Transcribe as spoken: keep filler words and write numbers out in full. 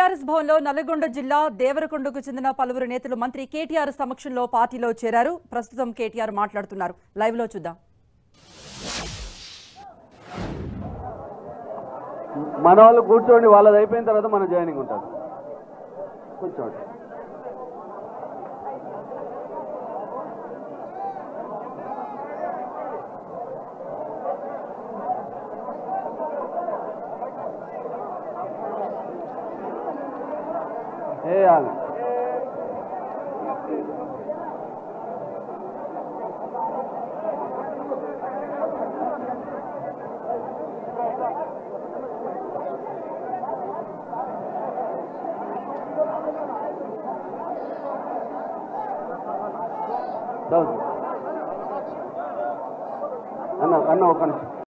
TRS భవన్లో నల్గొండ జిల్లా దేవరకొండకు చెందిన పలువురు నేతలు మంత్రి కేటీఆర్ సమక్షంలో పార్టీలో చేరారు. ప్రస్తుతం కేటీఆర్ మాట్లాడుతున్నారు. లైవ్ లో చూద్దాం. మన వాళ్ళు కూర్చోండి, వాళ్ళది అయిపోయిన తర్వాత మన జాయినింగ్ ఉంటుంది. కూర్చోండి. వేయాలి. అన్న అన్న ఒక నిమిషం